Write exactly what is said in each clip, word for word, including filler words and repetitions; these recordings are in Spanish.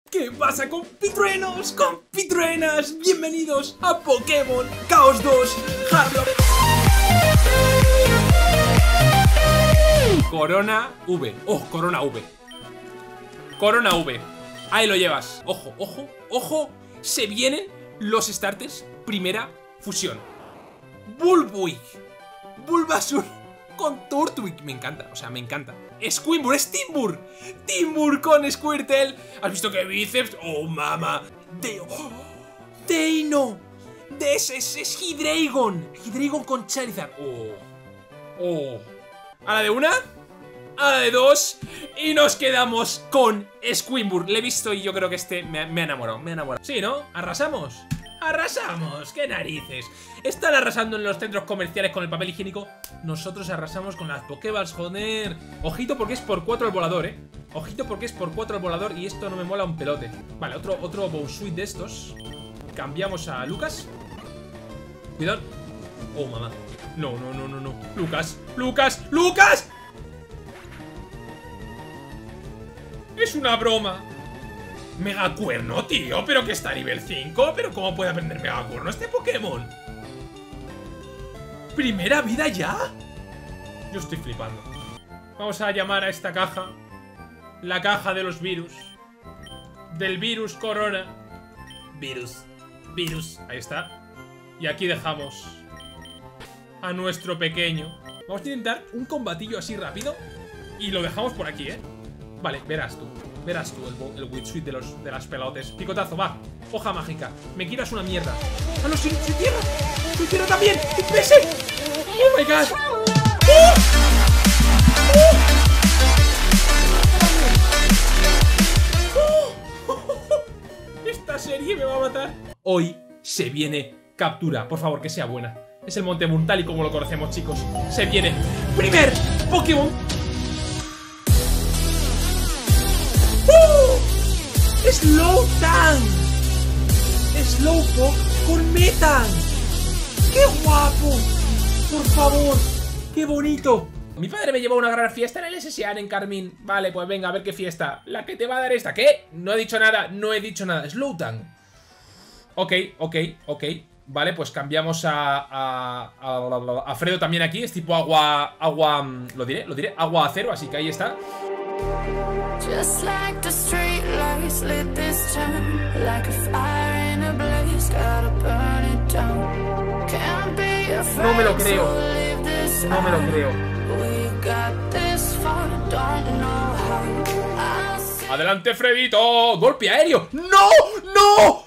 ¿Qué pasa, compitruenos, compitruenas? Bienvenidos a Pokémon Chaos dos Hard Rock. Corona V. Oh, Corona V. Corona V. Ahí lo llevas. Ojo, ojo, ojo. Se vienen los starters. Primera fusión. Bulbwig. Bulbasur con Turtwig. Me encanta, o sea, me encanta. Squimble, es Timburr. Timburr con Squirtle. ¿Has visto qué bíceps? Oh, mama. De... Oh, Deino. De ese es, es Hydreigon. Hydreigon con Charizard. Oh. Oh. A la de una. A la de dos. Y nos quedamos con Squimble. Le he visto y yo creo que este me, me ha enamorado. Me ha enamorado. Sí, ¿no? Arrasamos. Arrasamos, qué narices. Están arrasando en los centros comerciales con el papel higiénico. Nosotros arrasamos con las Pokéballs, joder. Ojito porque es por cuatro el volador, eh. Ojito porque es por cuatro el volador. Y esto no me mola un pelote. Vale, otro, otro Bowsuit de estos. Cambiamos a Lucas. Cuidado. Oh, mamá. No, no, no, no, no. Lucas, Lucas, Lucas. Es una broma. Megacuerno, tío, pero que está a nivel cinco. Pero ¿cómo puede aprender Megacuerno este Pokémon? ¿Primera vida ya? Yo estoy flipando. Vamos a llamar a esta caja la caja de los virus. Del virus Corona. Virus, virus, ahí está. Y aquí dejamos a nuestro pequeño. Vamos a intentar un combatillo así rápido. Y lo dejamos por aquí, eh. Vale, verás tú. Verás tú el, el Witsuit de, los, de las pelotes. Picotazo, va. Hoja mágica. Me quitas una mierda. ¡Ah, no! ¡Sin, sin tierra! ¡Sin tierra también! ¡Pese! ¡Oh, my God! ¡Oh! ¡Oh! Esta serie me va a matar. Hoy se viene captura. Por favor, que sea buena. Es el Monte Moon tal y como lo conocemos, chicos. Se viene primer Pokémon. Slowpoke. Slowpoke con Metan. ¡Qué guapo! Por favor, qué bonito. Mi padre me llevó a una gran fiesta en el S S A en Carmín. Vale, pues venga, a ver qué fiesta. La que te va a dar esta. ¿Qué? No he dicho nada, no he dicho nada. Slowpoke. Ok, ok, ok. Vale, pues cambiamos a, a, a, a Fredo también aquí. Es tipo agua, agua, lo diré, lo diré, agua acero, así que ahí está. Just like the street lights lit this town, like a fire in a blaze, gotta burn it down. Can't be afraid. No me lo creo. No me lo creo. We got this far, don't know how. Adelante, Fredito. Golpe aéreo. No, no.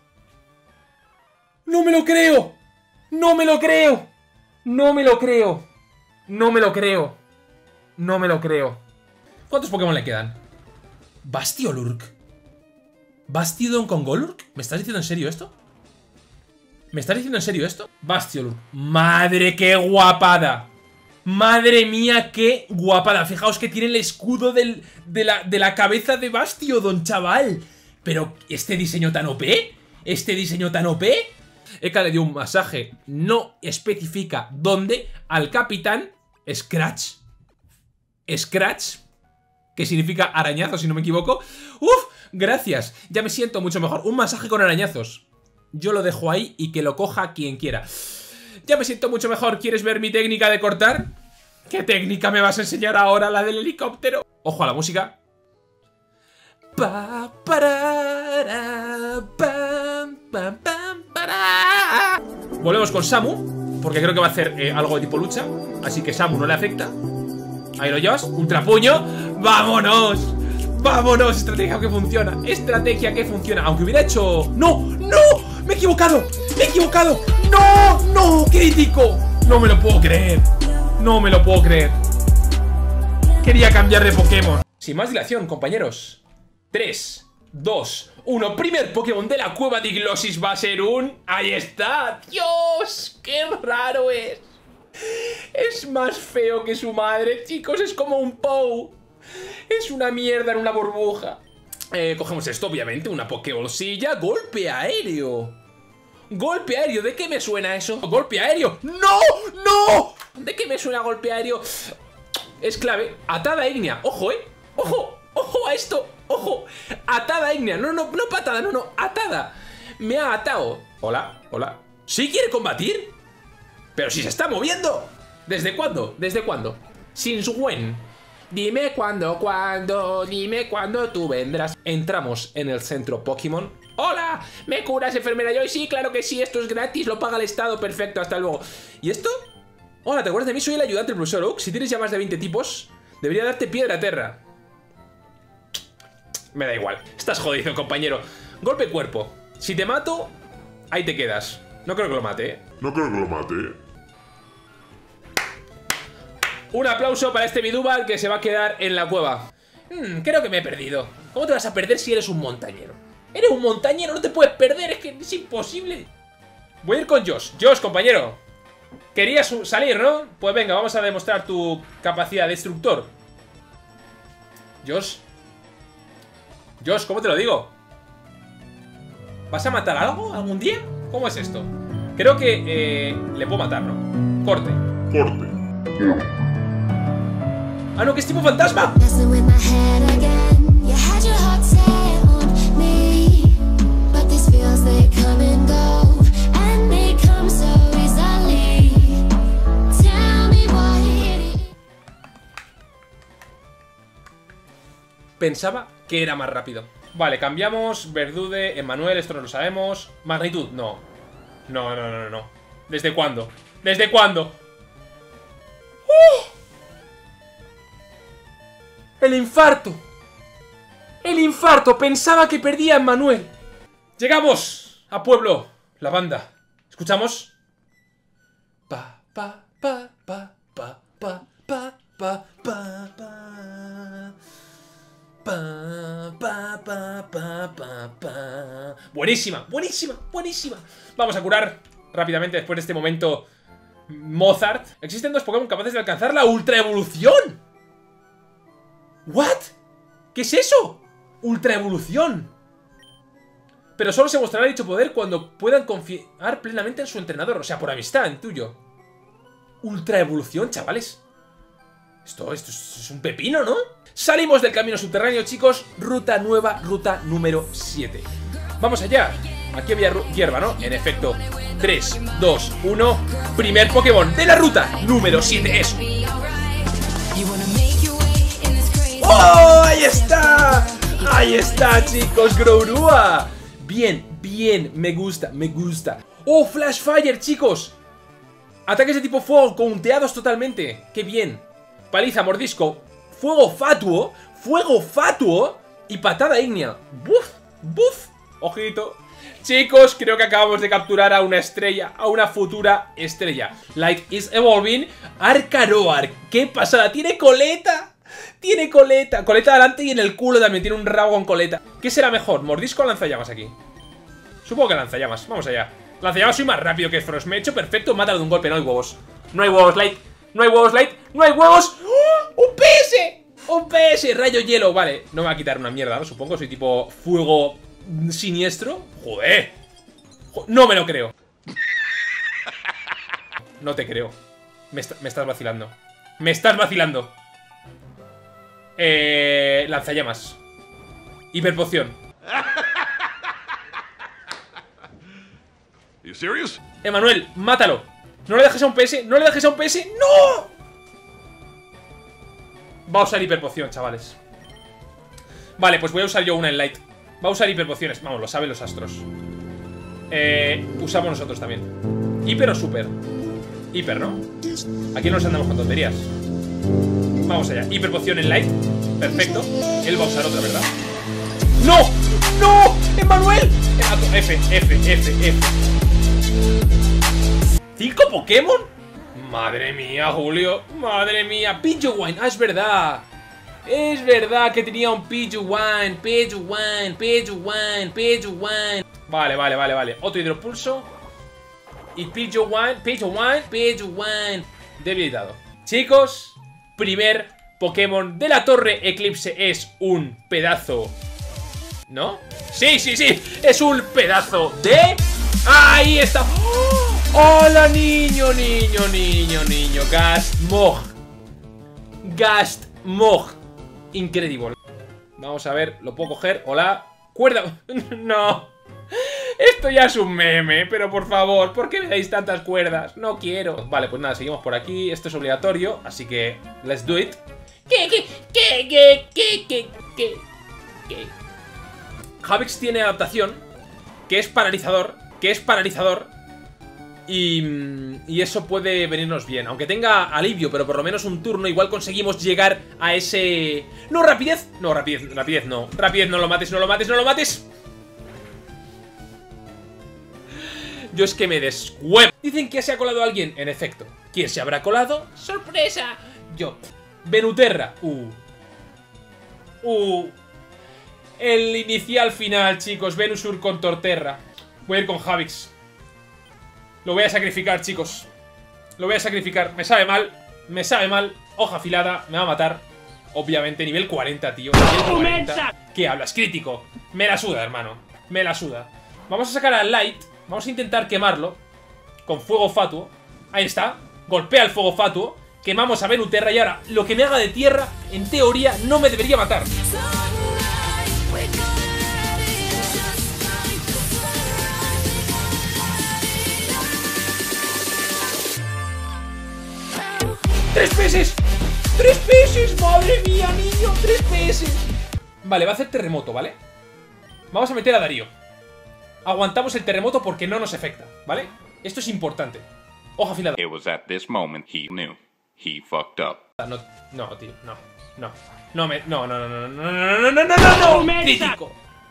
No me lo creo. No me lo creo. No me lo creo. No me lo creo. No me lo creo. ¿Cuántos Pokémon le quedan? Bastiolurk. ¿Bastiodon con Golurk? ¿Me estás diciendo en serio esto? ¿Me estás diciendo en serio esto? Bastiolurk. ¡Madre, qué guapada! ¡Madre mía, qué guapada! Fijaos que tiene el escudo del, de, la, de la cabeza de Bastiodon, chaval. Pero, ¿este diseño tan O P? ¿Este diseño tan O P? Eka le dio un masaje. No especifica dónde al capitán Scratch. Scratch, que significa arañazo, si no me equivoco. ¡Uf! Gracias, ya me siento mucho mejor. Un masaje con arañazos. Yo lo dejo ahí y que lo coja quien quiera. Ya me siento mucho mejor. ¿Quieres ver mi técnica de cortar? ¿Qué técnica me vas a enseñar ahora? La del helicóptero. Ojo a la música. Pa, para, pam, pam, pam, para. Volvemos con Samu, porque creo que va a hacer eh, algo de tipo lucha. Así que Samu no le afecta. Ahí lo llevas, ultrapuño. ¡Vámonos! ¡Vámonos! Estrategia que funciona. Estrategia que funciona. Aunque hubiera hecho... ¡No! ¡No! ¡Me he equivocado! ¡Me he equivocado! ¡No! ¡No! ¡Crítico! No me lo puedo creer. No me lo puedo creer. Quería cambiar de Pokémon. Sin más dilación, compañeros. tres, dos, uno. Primer Pokémon de la cueva de Iglosis va a ser un... ¡Ahí está! ¡Dios! ¡Qué raro es! Es más feo que su madre, chicos. Es como un Pou. Es una mierda en una burbuja. eh, Cogemos esto, obviamente. Una Pokébolsilla. Golpe aéreo. Golpe aéreo. ¿De qué me suena eso? Golpe aéreo. ¡No! ¡No! ¿De qué me suena golpe aéreo? Es clave. Atada ígnea. Ojo, eh. Ojo. Ojo a esto. ¡Ojo! Atada ígnea. No, no, no patada, no, no. Atada. Me ha atado. Hola, hola. ¿Sí quiere combatir? Pero si se está moviendo. ¿Desde cuándo? ¿Desde cuándo? Since when? Dime cuándo, cuándo, dime cuándo tú vendrás. Entramos en el centro Pokémon. ¡Hola! ¿Me curas, enfermera Joy? Sí, claro que sí, esto es gratis, lo paga el Estado, perfecto, hasta luego. ¿Y esto? Hola, ¿te acuerdas de mí? Soy el ayudante del profesor Oak. Si tienes ya más de veinte tipos, debería darte piedra a terra. Me da igual, estás jodido, compañero. Golpe cuerpo. Si te mato, ahí te quedas. No creo que lo mate, ¿eh? No creo que lo mate, ¿eh? Un aplauso para este Bidúbal que se va a quedar en la cueva. Hmm, creo que me he perdido. ¿Cómo te vas a perder si eres un montañero? Eres un montañero, no te puedes perder, es que es imposible. Voy a ir con Josh. Josh, compañero. Querías salir, ¿no? Pues venga, vamos a demostrar tu capacidad de destructor. Josh. Josh, ¿cómo te lo digo? ¿Vas a matar algo algún día? ¿Cómo es esto? Creo que eh, le puedo matar, ¿no? Corte. Corte. ¡Ah, no, que es tipo fantasma! Pensaba que era más rápido. Vale, cambiamos. Verdude, Emmanuel, esto no lo sabemos. Magnitud, no. No, no, no, no. ¿Desde cuándo? ¿Desde cuándo? ¡Oh! El infarto. El infarto. Pensaba que perdía a Emmanuel. Llegamos a Pueblo. La banda. ¿Escuchamos? Pa, pa, pa, pa, pa, pa, pa, pa, pa, pa. Pa, pa, pa, pa, pa, pa. Buenísima, buenísima, buenísima. Vamos a curar rápidamente después de este momento Mozart. Existen dos Pokémon capaces de alcanzar la Ultra Evolución. ¿What? ¿Qué es eso? Ultra Evolución. Pero solo se mostrará dicho poder cuando puedan confiar plenamente en su entrenador. O sea, por amistad, en tuyo. Ultra Evolución, chavales. Esto, esto es un pepino, ¿no? Salimos del camino subterráneo, chicos. Ruta nueva, ruta número siete. Vamos allá. Aquí había hierba, ¿no? En efecto. tres, dos, uno. Primer Pokémon de la ruta número siete es... ¡Oh! ¡Ahí está! ¡Ahí está, chicos! ¡Grourua! Bien, bien. Me gusta, me gusta. ¡Oh! Flash Fire, chicos. Ataques de tipo fuego, counteados totalmente. ¡Qué bien! Paliza, mordisco, fuego fatuo, fuego fatuo y patada ígnea. ¡Buf! ¡Buf! Ojito. Chicos, creo que acabamos de capturar a una estrella, a una futura estrella. Like is evolving. Arcaroar. ¡Qué pasada! ¡Tiene coleta! ¡Tiene coleta! Coleta adelante y en el culo también tiene un rabo con coleta. ¿Qué será mejor? ¿Mordisco o lanzallamas aquí? Supongo que lanzallamas. Vamos allá. Lanzallamas soy más rápido que Frost. Me he hecho perfecto. Mátalo de un golpe. No hay huevos. No hay huevos, Light. No hay huevos, Light. No hay huevos. ¡Oh! ¡Un P S! ¡Un P S! Rayo hielo. Vale. No me va a quitar una mierda, ¿no? Supongo. Soy tipo fuego siniestro. Joder. No me lo creo. No te creo. Me, est me estás vacilando. Me estás vacilando. Eh... Lanzallamas. Hiperpoción. ¿You serious? Emmanuel, mátalo. No le dejes a un P S. No le dejes a un P S. ¡No! Va a usar hiperpoción, chavales. Vale, pues voy a usar yo una en Light. Va a usar hiperpociones. Vamos, lo saben los astros. Eh... Usamos nosotros también. ¿Hiper o super? Hiper, ¿no? Aquí no nos andamos con tonterías. Vamos allá. Hiperpoción en Light. Perfecto. Él va a usar otra, ¿verdad? ¡No! ¡No! ¡Emmanuel! F, F, F, F. ¿Cinco Pokémon? Madre mía, Julio. Madre mía. Pidgeywine. Ah, es verdad. Es verdad que tenía un Pidgeywine. Pidgeywine, Pidgeywine, Pidgeywine. Vale, vale, vale, vale. Otro hidropulso. Y Pidgeywine, Pidgeywine, Pidgeywine. Debilitado. Chicos, primer Pokémon de la Torre Eclipse es un pedazo. ¿No? Sí, sí, sí. Es un pedazo de... ¡Ahí está! ¡Hola, niño, niño, niño, niño! Gastmog. Gastmog. Increíble. Vamos a ver, ¿lo puedo coger? Hola. ¡Cuerda! No. Esto ya es un meme, pero por favor, ¿por qué me dais tantas cuerdas? No quiero. Vale, pues nada, seguimos por aquí. Esto es obligatorio, así que let's do it. ¿Qué, qué, qué, qué, qué, qué, qué, qué? Havix tiene adaptación, que es paralizador, que es paralizador. Y, y eso puede venirnos bien. Aunque tenga alivio, pero por lo menos un turno, igual conseguimos llegar a ese... No, rapidez. No, rapidez, rapidez no. Rapidez, no lo mates, no lo mates, no lo mates. Yo es que me descuevo. Dicen que se ha colado alguien. En efecto. ¿Quién se habrá colado? ¡Sorpresa! Yo. Venuterra. Uh. Uh. El inicial final, chicos. Venusur con Torterra. Voy a ir con Havix. Lo voy a sacrificar, chicos. Lo voy a sacrificar. Me sabe mal. Me sabe mal. Hoja afilada. Me va a matar. Obviamente, nivel cuarenta, tío. Nivel cuarenta. ¿Qué hablas? Crítico. Me la suda, hermano. Me la suda. Vamos a sacar al Light. Vamos a intentar quemarlo con fuego fatuo. Ahí está. Golpea el fuego fatuo. Quemamos a Venuterra y ahora lo que me haga de tierra, en teoría, no me debería matar. ¡Tres peces! ¡Tres peces! ¡Madre mía, niño! ¡Tres peces! Vale, va a hacer terremoto, ¿vale? Vamos a meter a Darío. Aguantamos el terremoto porque no nos afecta, ¿vale? Esto es importante. Hoja afilada. It was at this moment he knew. He fucked up. No, no, tío, no. No. No me. No, no, no, no, no, no, no, no, no, no, no. Crítico.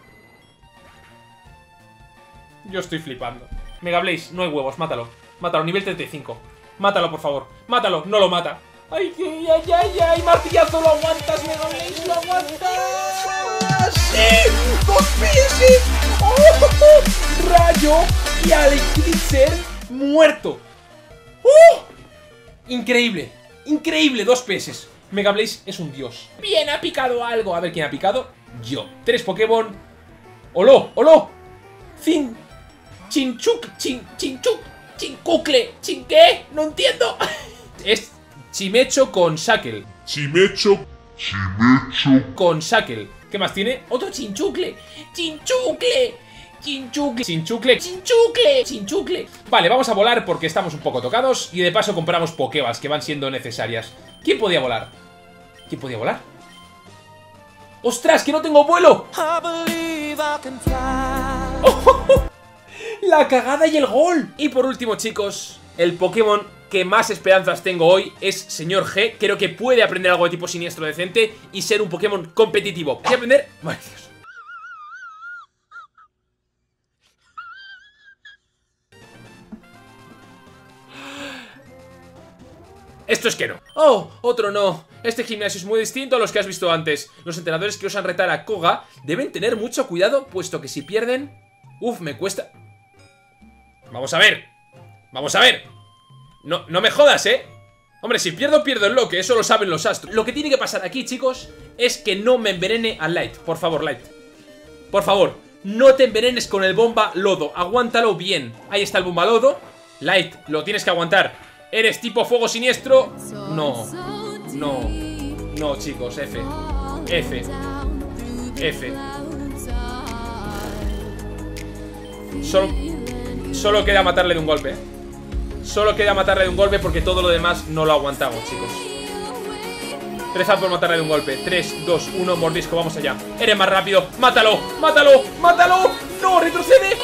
Yo estoy flipando. Mega Blaze, no hay huevos, mátalo. Mátalo, nivel treinta y cinco. Mátalo, por favor. Mátalo, no lo mata. Ay, ay, ay, ay, ay, martillazo, lo aguantas, Mega Blaze, lo aguantas. ¡Sí! ¡Dos veces! ¡Oh! Rayo y Alex muerto. ¡Uh! Increíble, increíble, dos peces. Mega Blaze es un dios. Bien, ha picado algo. A ver quién ha picado. Yo. Tres Pokémon. ¡Oló! ¡Oló! Fin. Chinchuk. Chin. Chinchuk. Chincucle. ¿Chin qué? No entiendo. Es Chimecho con Shackle. Chimecho. Chimecho. Con Shackle. ¿Qué más tiene? Otro Chinchucle. Chinchucle. Chinchucle. Chinchucle. Chinchucle. Chinchucle. Vale, vamos a volar porque estamos un poco tocados. Y de paso compramos Pokéballs que van siendo necesarias. ¿Quién podía volar? ¿Quién podía volar? ¡Ostras, que no tengo vuelo! ¡Oh, oh, oh! La cagada y el gol. Y por último, chicos, el Pokémon que más esperanzas tengo hoy es Señor G. Creo que puede aprender algo de tipo siniestro decente y ser un Pokémon competitivo. Hay que aprender... ¡Madre Dios! Esto es que no. Oh, otro no. Este gimnasio es muy distinto a los que has visto antes. Los entrenadores que osan retar a Koga deben tener mucho cuidado, puesto que si pierden... Uf, me cuesta... Vamos a ver. Vamos a ver. No, no me jodas, ¿eh? Hombre, si pierdo, pierdo el loque. Eso lo saben los astros. Lo que tiene que pasar aquí, chicos, es que no me envenene al Light. Por favor, Light. Por favor, no te envenenes con el bomba lodo. Aguántalo bien. Ahí está el bomba lodo. Light, lo tienes que aguantar. ¿Eres tipo fuego siniestro? No. No. No, chicos. F. F. F. Solo, solo queda matarle de un golpe. Solo queda matarle de un golpe porque todo lo demás no lo aguantamos, chicos. Rezad por matarle de un golpe. tres, dos, uno, mordisco, vamos allá. Eres más rápido. ¡Mátalo! ¡Mátalo! ¡Mátalo! ¡No! ¡Retrocede!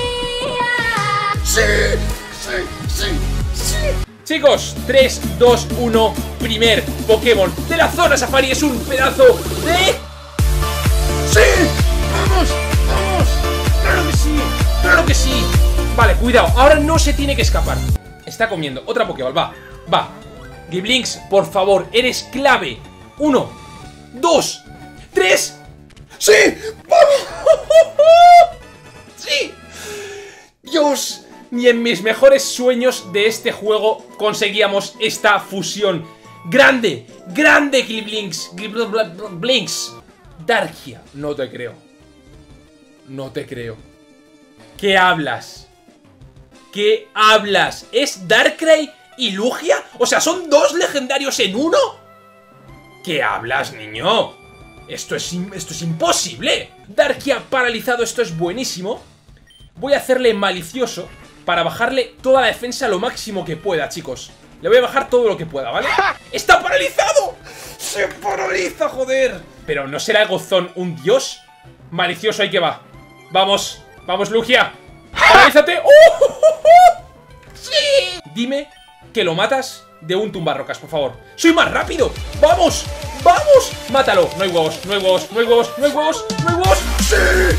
¡Sí! ¡Sí! ¡Sí! ¡Sí! Chicos, tres, dos, uno, primer Pokémon de la zona safari. Es un pedazo de... ¡Sí! ¡Vamos! ¡Vamos! ¡Claro que sí! ¡Claro que sí! Vale, cuidado, ahora no se tiene que escapar. Está comiendo, otra Pokéball, va, va. Giblinks, por favor, eres clave. Uno, dos, tres. ¡Sí! ¡Vamos! ¡Sí! Dios, ni en mis mejores sueños de este juego conseguíamos esta fusión. ¡Grande! ¡Grande, Giblinks! Giblinks. Darkia, no te creo. No te creo. ¿Qué hablas? ¿Qué hablas? ¿Es Darkrai y Lugia? O sea, ¿son dos legendarios en uno? ¿Qué hablas, niño? Esto es, esto es imposible. Darkia paralizado, esto es buenísimo. Voy a hacerle malicioso para bajarle toda la defensa a lo máximo que pueda, chicos. Le voy a bajar todo lo que pueda, ¿vale? ¡Está paralizado! ¡Se paraliza, joder! Pero ¿no será el Gozón un dios? Malicioso, ahí que va. Vamos, vamos, Lugia. ¡Paralízate! ¡Oh, oh, oh, oh! ¡Sí! Dime que lo matas de un tumbarrocas, por favor. ¡Soy más rápido! ¡Vamos! ¡Vamos! ¡Mátalo! No hay huevos, no hay huevos, no hay huevos, no hay huevos, no hay huevos. ¡Sí!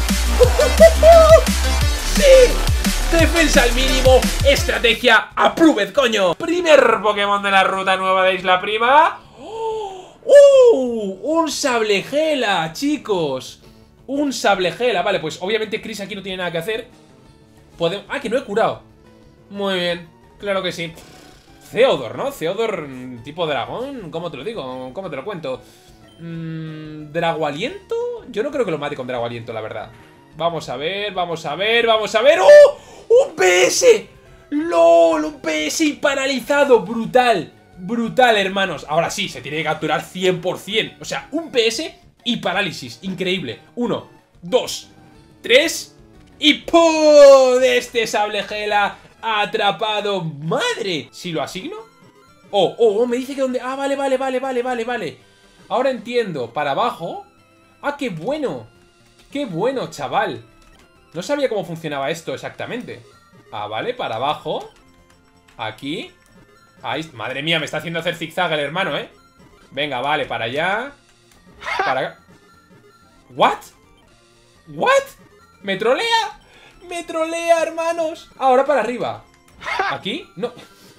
¡Sí! Defensa al mínimo. Estrategia approved, coño. Primer Pokémon de la ruta nueva de Isla Prima. ¡Uh! Un Sablegela, chicos. Un Sablegela. Vale, pues obviamente Chris aquí no tiene nada que hacer. Podemos... Ah, que no he curado. Muy bien, claro que sí. Theodor, ¿no? Theodor tipo dragón. ¿Cómo te lo digo? ¿Cómo te lo cuento? Mm, ¿Dragoaliento? Yo no creo que lo mate con Dragoaliento, la verdad. Vamos a ver, vamos a ver, vamos a ver. ¡Oh! ¡Un P S! ¡Lol! Un P S paralizado. Brutal. Brutal, hermanos. Ahora sí, se tiene que capturar cien por cien. O sea, un P S y parálisis. Increíble. Uno, dos, tres y ¡pum! De este Sablegela atrapado. ¡Madre! ¿Si lo asigno? Oh, oh, oh, me dice que donde... Ah, vale, vale, vale, vale, vale, vale. Ahora entiendo. Para abajo. Ah, qué bueno. Qué bueno, chaval. No sabía cómo funcionaba esto exactamente. Ah, vale, para abajo. Aquí. Ahí. Madre mía, me está haciendo hacer zigzag el hermano, ¿eh? Venga, vale, para allá. Para acá. ¿What? ¿What? ¿Me trolea? ¡Me trolea, hermanos! Ahora para arriba. ¿Aquí? No.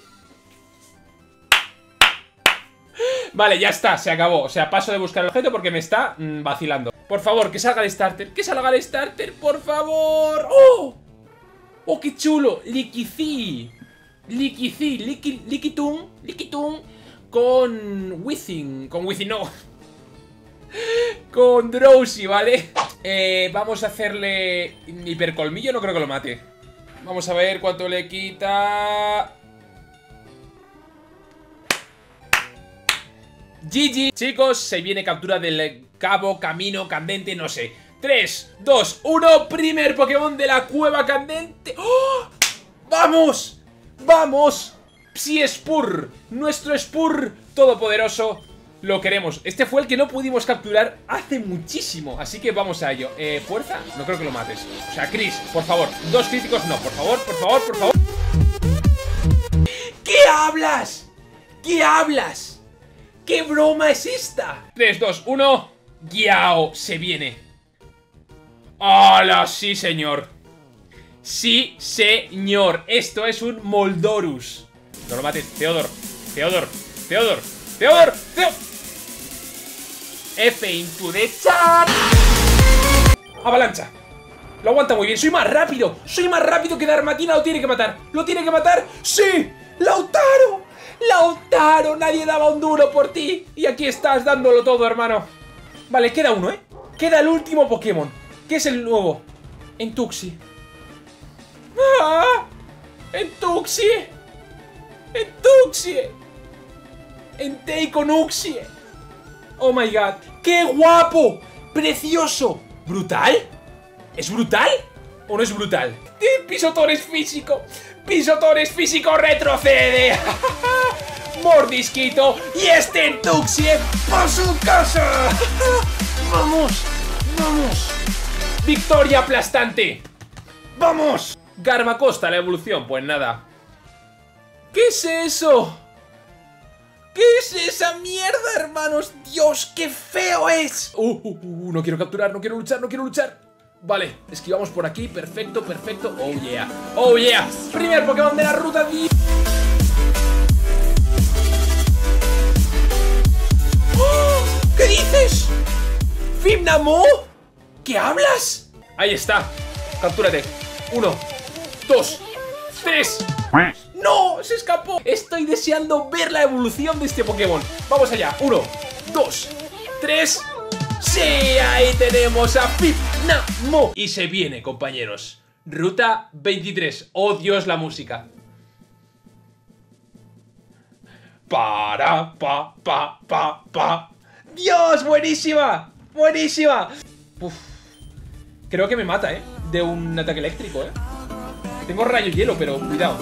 Vale, ya está, se acabó. O sea, paso de buscar el objeto porque me está mmm, vacilando. Por favor, que salga el starter. Que salga el starter, por favor. ¡Oh! ¡Oh, qué chulo! Liquicí. Liquicí. Liqui, Liquitun. Liquitun. Con Within. Con Within, no. Con Drowsy, ¿vale? Eh, vamos a hacerle hipercolmillo, no creo que lo mate. Vamos a ver cuánto le quita. G G. Chicos, se viene captura del cabo, camino, candente, no sé. tres, dos, uno, primer Pokémon de la cueva candente. ¡Oh! ¡Vamos! ¡Vamos! Psi-Spur, nuestro Spur todopoderoso. Lo queremos. Este fue el que no pudimos capturar hace muchísimo. Así que vamos a ello. Eh, ¿fuerza? No creo que lo mates. O sea, Chris, por favor. Dos críticos, no. Por favor, por favor, por favor. ¿Qué hablas? ¿Qué hablas? ¿Qué broma es esta? tres, dos, uno. Guiao. Se viene. ¡Hala! Sí, señor. Sí, señor. Esto es un Moldorus. No lo mates. Theodor. Theodor. Theodor. Theodor. Theodor. F into the chat. Avalancha. Lo aguanta muy bien. Soy más rápido. Soy más rápido que Darmatina. Lo tiene que matar. ¿Lo tiene que matar? ¡Sí! ¡Lautaro! ¡Lautaro! Nadie daba un duro por ti. Y aquí estás dándolo todo, hermano. Vale, queda uno, ¿eh? Queda el último Pokémon. ¿Qué es el nuevo? Entuxi. ¡Ah! ¡Entuxi! ¡Entuxi! Entei con Uxie. Oh my god. ¡Qué guapo! ¡Precioso! ¿Brutal? ¿Es brutal? ¿O no es brutal? Pisotón es físico. Pisotón es físico. Retrocede. Mordisquito. Y este Entuxie por su casa. Vamos. Vamos. Victoria aplastante. Vamos. Garbacosta, la evolución. Pues nada. ¿Qué es eso? ¿Qué es esa mierda, hermanos? ¡Dios, qué feo es! Uh, uh, uh, no quiero capturar, no quiero luchar, no quiero luchar. Vale, esquivamos por aquí, perfecto, perfecto. Oh yeah, oh yeah. Primer Pokémon de la ruta. ¡Oh! ¿Qué dices? ¿Fimnamo? ¿Qué hablas? Ahí está, captúrate. Uno, dos, tres. ¡No! ¡Se escapó! Estoy deseando ver la evolución de este Pokémon. Vamos allá. Uno, dos, tres. ¡Sí! Ahí tenemos a Fimnamo. Y se viene, compañeros. Ruta veintitrés. ¡Oh, Dios, la música! Para, pa, pa, pa, pa. ¡Dios, buenísima! ¡Buenísima! Uf. Creo que me mata, ¿eh? De un ataque eléctrico, ¿eh? Tengo rayo hielo, pero cuidado.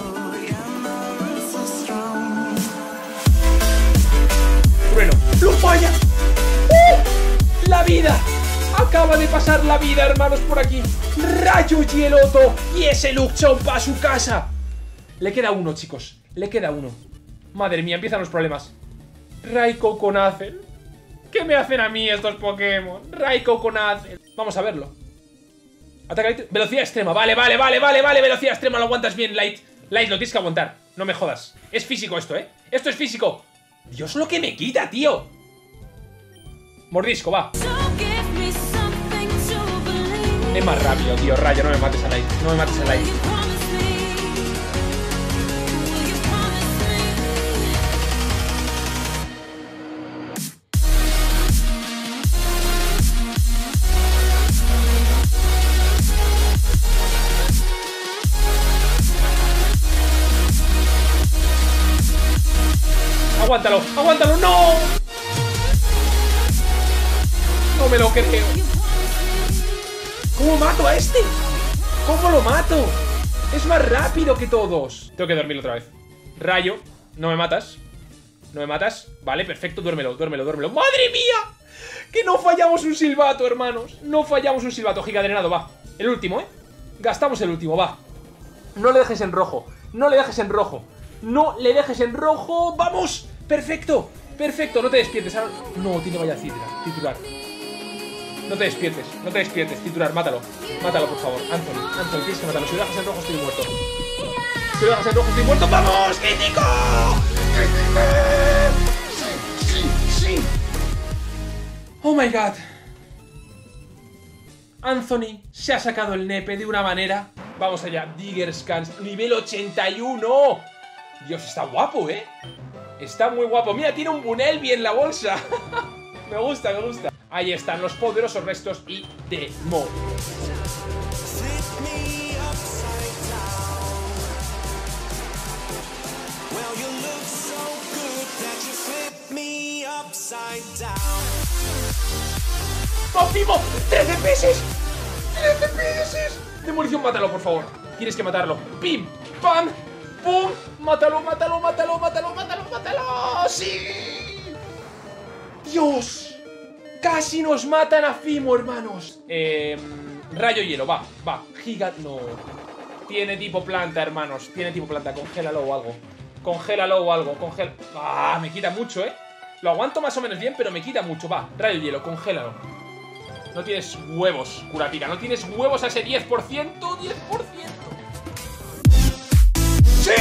Trueno. ¡Lo falla! ¡Uh! ¡La vida! Acaba de pasar la vida, hermanos, por aquí. Rayo hieloto. Y ese Luxon para su casa. Le queda uno, chicos. Le queda uno. Madre mía, empiezan los problemas. Raikou con Azel. ¿Qué me hacen a mí estos Pokémon? Raikou con Azel. Vamos a verlo. Ataque, velocidad extrema, vale, vale, vale, vale, vale. Velocidad extrema, lo aguantas bien, Light. Light, lo tienes que aguantar, no me jodas. Es físico esto, ¿eh? Esto es físico. Dios, lo que me quita, tío. Mordisco, va. Es más rápido, tío, rayo, no me mates a Light. No me mates a Light. Aguántalo, aguántalo, no. No me lo creo. ¿Cómo mato a este? ¿Cómo lo mato? Es más rápido que todos. Tengo que dormir otra vez. Rayo, no me matas. No me matas, vale, perfecto, duérmelo, duérmelo, duérmelo. ¡Madre mía! Que no fallamos un silbato, hermanos. No fallamos un silbato, gigadrenado, va. El último, ¿eh? Gastamos el último, va. No le dejes en rojo, no le dejes en rojo. No le dejes en rojo, ¡vamos! ¡Perfecto! ¡Perfecto! No te despiertes. Ahora... No, tiene vaya titular. Titular. No te despiertes. No te despiertes. Titular, mátalo. Mátalo, por favor. Anthony. Anthony, tienes que matarlo. Si lo dejas en rojo, estoy muerto. Si lo dejas en rojo, estoy muerto. ¡Vamos! ¡Crítico! ¡Sí! ¡Sí! ¡Sí! ¡Oh, my God! Anthony se ha sacado el nepe de una manera. Vamos allá. Digger Scans. Nivel ochenta y uno. Dios, está guapo, ¿eh? Está muy guapo. Mira, tiene un Bunelby en la bolsa. Me gusta, me gusta. Ahí están los poderosos restos y Demo. ¡Optimo! ¡trece peces! ¡trece peces! Demolición, mátalo, por favor. Tienes que matarlo. ¡Pim! ¡Pam! ¡Pum! ¡Mátalo, mátalo, mátalo, mátalo, mátalo, mátalo! ¡Sí! ¡Dios! ¡Casi nos matan a Fimo, hermanos! Eh, rayo hielo, va, va. Giga... No. Tiene tipo planta, hermanos. Tiene tipo planta. Congélalo o algo. Congélalo o algo. Congel... ¡Ah! Me quita mucho, ¿eh? Lo aguanto más o menos bien, pero me quita mucho. Va, rayo hielo, congélalo. No tienes huevos, Kurapika. No tienes huevos a ese diez por ciento. diez por ciento. ¡Sí!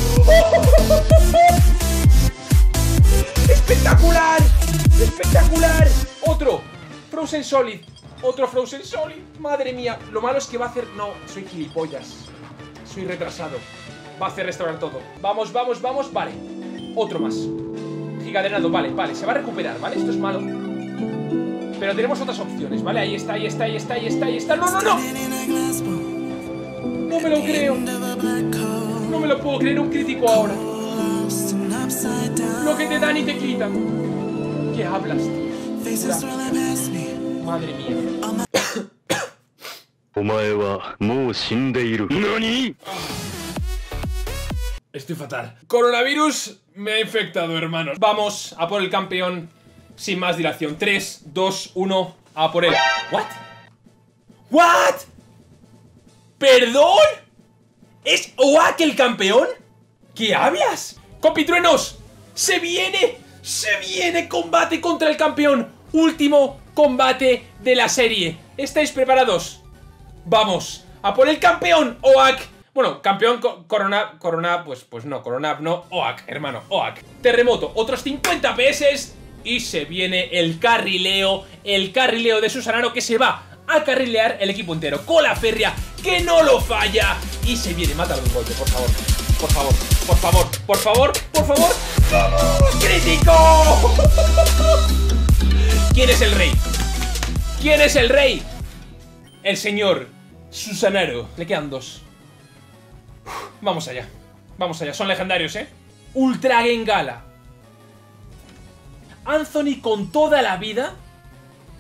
¡Espectacular! ¡Espectacular! Otro Frozen Solid. Otro Frozen Solid. Madre mía. Lo malo es que va a hacer... No, soy gilipollas. Soy retrasado. Va a hacer restaurar todo. Vamos, vamos, vamos. Vale. Otro más. Gigadrenado. Vale, vale. Se va a recuperar, ¿vale? Esto es malo. Pero tenemos otras opciones, ¿vale? Ahí está, ahí está, ahí está, ahí está, ahí está. ¡No, no, no! No me lo creo. No me lo puedo creer, un crítico ahora. Lo que te dan y te quitan. ¿Qué hablas, tío? Madre mía. Estoy fatal. Coronavirus me ha infectado, hermanos. Vamos a por el campeón sin más dilación. tres, dos, uno, a por él. ¿What? ¿What? ¿Perdón? ¿Es Oak el campeón? ¿Qué hablas? ¡Compitruenos! ¡Se viene! ¡Se viene combate contra el campeón! Último combate de la serie. ¿Estáis preparados? Vamos a por el campeón Oak. Bueno, campeón co Corona... Corona... Pues, pues no, Corona no. Oak, hermano, Oak. Terremoto, otros cincuenta P S. Y se viene el carrileo. El carrileo de Susanaro que se va a carrilear el equipo entero. Cola férrea que no lo falla. Y se viene, mátalo de un golpe, por favor. Por favor, por favor, por favor, por favor. ¡Vamos! ¡Crítico! ¿Quién es el rey? ¿Quién es el rey? El señor Susanaro. Le quedan dos. Vamos allá. Vamos allá, son legendarios, ¿eh? Ultra Gengala. Anthony con toda la vida.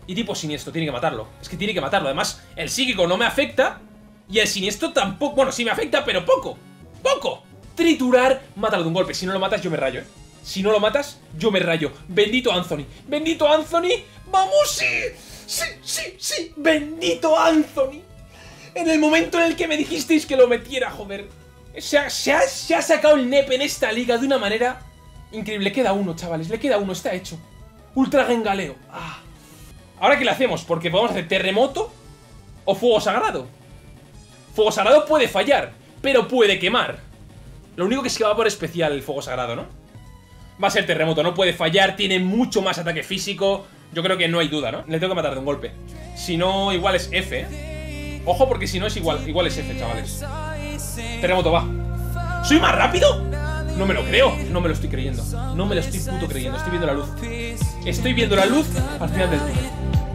Y tipo siniestro, tiene que matarlo. Es que tiene que matarlo. Además, el psíquico no me afecta. Y el siniestro tampoco. Bueno, sí me afecta, pero poco. ¡Poco! Triturar, mátalo de un golpe. Si no lo matas, yo me rayo, ¿eh? Si no lo matas, yo me rayo. Bendito Anthony. Bendito Anthony. ¡Vamos, sí! ¡Sí, sí, sí! ¡Bendito Anthony! En el momento en el que me dijisteis que lo metiera, joder. Se ha, se ha, se ha sacado el nepe en esta liga de una manera increíble. Le queda uno, chavales. Le queda uno. Está hecho. Ultra Gengaleo. Ah. Ahora, ¿qué le hacemos? Porque podemos hacer terremoto o fuego sagrado. Fuego sagrado puede fallar, pero puede quemar. Lo único que es que va por especial el fuego sagrado, ¿no? Va a ser terremoto, no puede fallar. Tiene mucho más ataque físico. Yo creo que no hay duda, ¿no? Le tengo que matar de un golpe. Si no, igual es F, ¿eh? Ojo, porque si no es igual. Igual es F, chavales. Terremoto, va. ¿Soy más rápido? No me lo creo. No me lo estoy creyendo. No me lo estoy puto creyendo. Estoy viendo la luz. Estoy viendo la luz al final del túnel.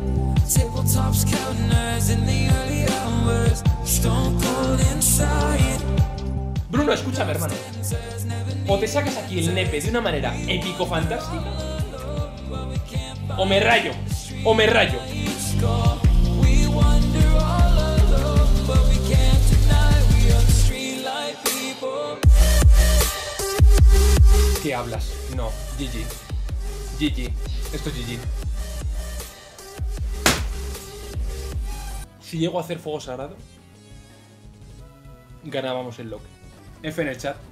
Bruno, escúchame, hermano. O te sacas aquí el nepe de una manera épico fantástica, o me rayo. O me rayo. ¿Qué hablas? No, G G. G G. Esto es G G. Si llego a hacer fuego sagrado, ganábamos el lock. F en el chat.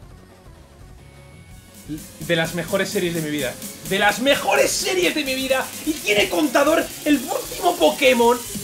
De las mejores series de mi vida. De las mejores series de mi vida. Y tiene contador el último Pokémon